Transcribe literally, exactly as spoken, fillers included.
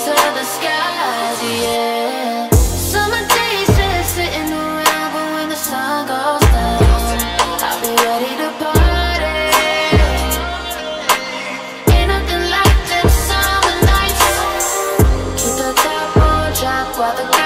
to the skies, yeah. Summer days just sitting around, but when the sun goes down, I'll be ready to party. Ain't nothing like them summer nights. Keep the top on drop while the